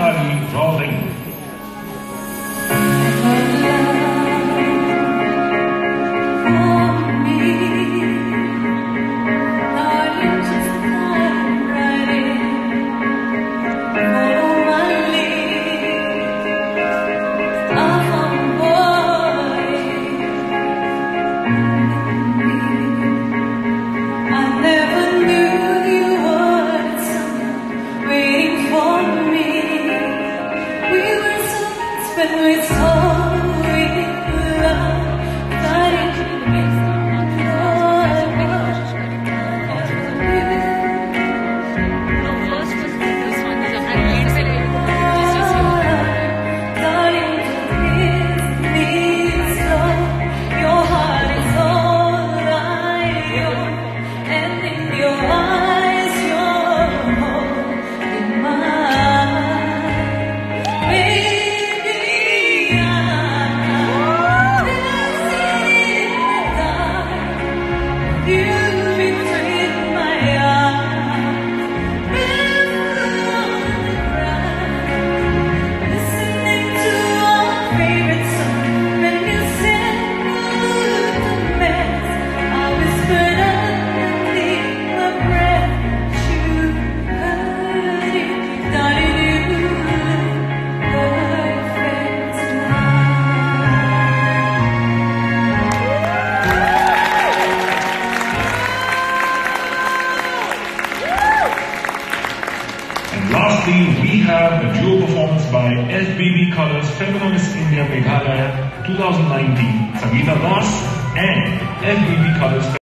Bihari Rualhleng. When we're so in love, fighting with your heart is all I own, and in your eyes you're holding mine. And lastly, we have a duo performance by SBB Colors Feminist India Meghalaya 2019, Sangeeta Das and SBB Colors